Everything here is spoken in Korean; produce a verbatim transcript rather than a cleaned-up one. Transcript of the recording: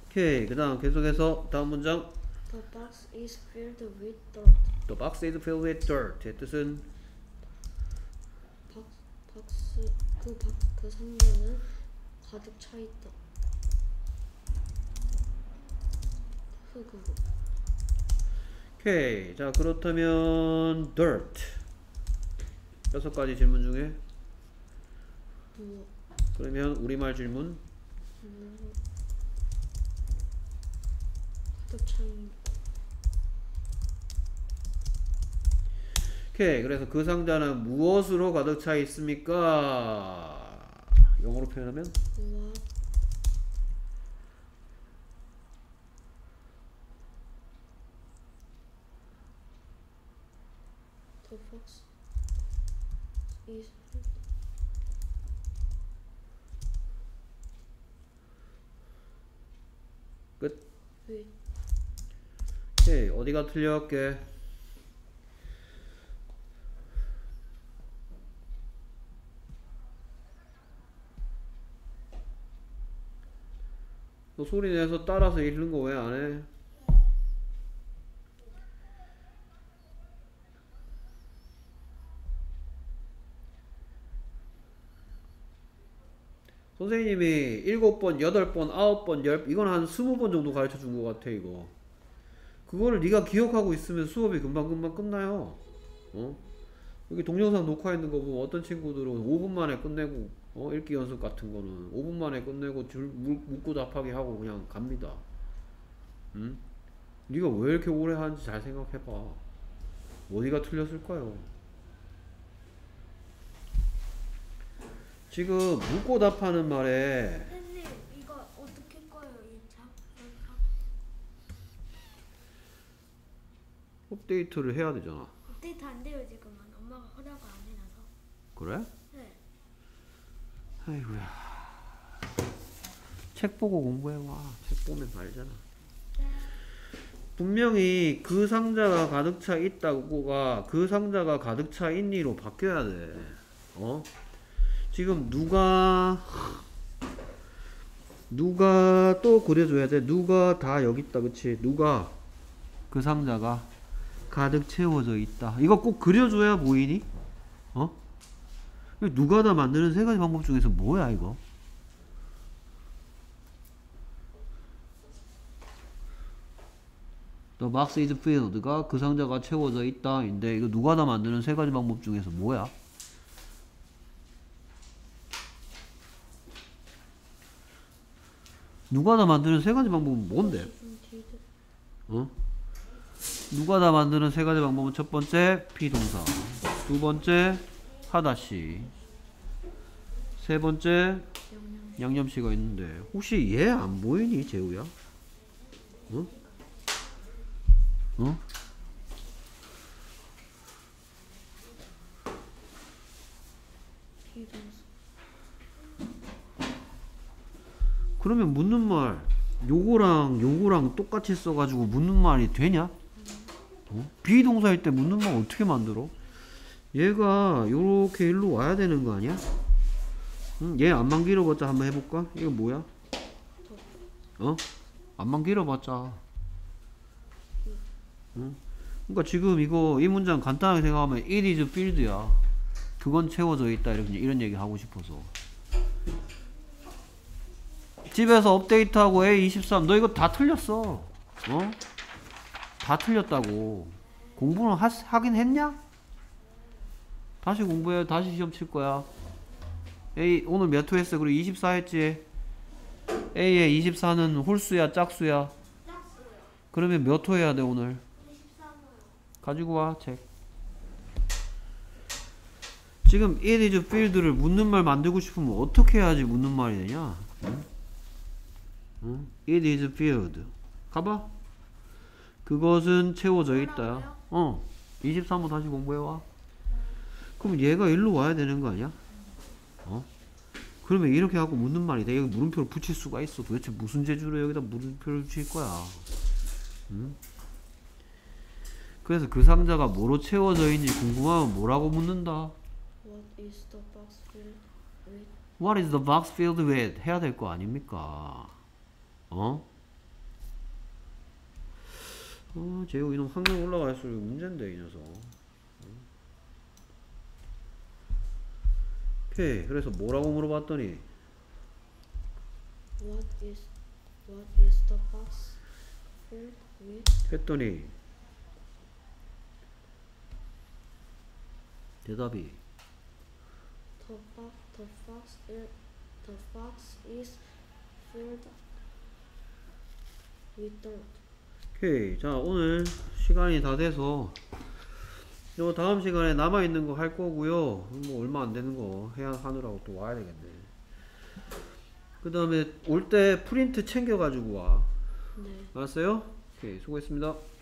오케이. 그 다음 계속해서 다음 문장. The box is filled with dirt. The box is filled with dirt. 의 뜻은 박, 박스 그, 박, 그 상자는 가득 차 있다. 흙으로. 오케이. 자, 그렇다면 dirt. 여섯 가지 질문 중에 무엇? 그러면 우리말 질문. 무 가득 차 있는. 오케이. 그래서 그 상자는 무엇으로 가득 차 있습니까? 영어로 표현하면 무엇? The box is filled 끝. with. 오케이. 어디가 틀렸게? 너 소리 내서 따라서 읽는 거 왜 안 해? 선생님이 일곱 번, 여덟 번, 아홉 번, 열 이건 한 스무 번 정도 가르쳐 준 것 같아 이거. 그거를 네가 기억하고 있으면 수업이 금방금방 끝나요. 어? 여기 동영상 녹화했는 거 보면 어떤 친구들은 오 분 만에 끝내고 어? 읽기 연습 같은 거는 오 분 만에 끝내고 줄 묻고 답하기 하고 그냥 갑니다. 응? 네가 왜 이렇게 오래 하는지 잘 생각해봐. 어디가 틀렸을까요? 지금 묻고 답하는 말에 선생님 이거 어떻게 꺼요 이 차? 업데이트를 해야 되잖아. 업데이트 안 돼요 지금은. 엄마가 허락을 안 해놔서. 그래? 네. 아이고야. 책 보고 공부해와. 책 보면 알잖아. 분명히 그 상자가 가득 차 있다고가 그 상자가 가득 차 있니로 바뀌어야 돼. 어? 지금 누가 누가 또 그려줘야 돼. 누가 다 여기 있다. 그치? 누가 그 상자가 가득 채워져 있다. 이거 꼭 그려줘야 보이니? 어? 누가 다 만드는 세 가지 방법 중에서 뭐야 이거? The box is filled가 그 상자가 채워져 있다 인데 이거 누가 다 만드는 세 가지 방법 중에서 뭐야? 누가 다 만드는 세 가지 방법은 뭔데? 어? 누가 다 만드는 세 가지 방법은 첫 번째 비동사, 두 번째 하다시, 세 번째 양념시가 있는데 혹시 얘 안 보이니 재우야? 어? 어? 그러면 묻는 말 요거랑 요거랑 똑같이 써가지고 묻는 말이 되냐? 어? 비동사일 때 묻는 말 어떻게 만들어? 얘가 요렇게 일로 와야 되는 거 아니야? 응? 얘 안만 길어봤자 한번 해볼까? 이거 뭐야? 어? 안만 길어봤자 응? 그러니까 지금 이거 이 문장 간단하게 생각하면 it is filled야. 그건 채워져 있다 이런, 이런 얘기 하고 싶어서 집에서 업데이트하고 에이 이십삼 너 이거 다 틀렸어. 어? 다 틀렸다고. 공부는 하, 하긴 했냐? 다시 공부해. 다시 시험 칠 거야. A 오늘 몇 호 했어? 그리고 이십사 했지? A의 이십사는 홀수야 짝수야? 짝수요. 그러면 몇 호 해야 돼 오늘? 이십삼 호요. 가지고 와 책. 지금 it is filled를 묻는 말 만들고 싶으면 어떻게 해야지 묻는 말이 되냐? 응? 응? It is filled. 가봐. 그것은 채워져 있다. 어. 이십삼 호 다시 공부해와. 그럼 얘가 일로 와야 되는 거 아니야? 어? 그러면 이렇게 하고 묻는 말이 돼. 여기 물음표를 붙일 수가 있어. 도대체 무슨 재주로 여기다 물음표를 붙일 거야? 응? 그래서 그 상자가 뭐로 채워져 있는지 궁금하면 뭐라고 묻는다? What is the box filled with? What is the box filled with? 해야 될 거 아닙니까? 어? 어, 제육 이놈 학년 올라갈수록 문제인데 이 녀석. 오케이. 그래서 뭐라고 물어봤더니 What is what is the box filled with? 했더니 대답이 The box the box is the box is filled with dirt. 오케이. 자, 오늘 시간이 다 돼서 요 다음 시간에 남아있는 거 할 거고요. 뭐 얼마 안 되는 거 해야 하느라고 또 와야 되겠네. 그 다음에 올 때 프린트 챙겨가지고 와. 네. 알았어요? 오케이. 수고했습니다.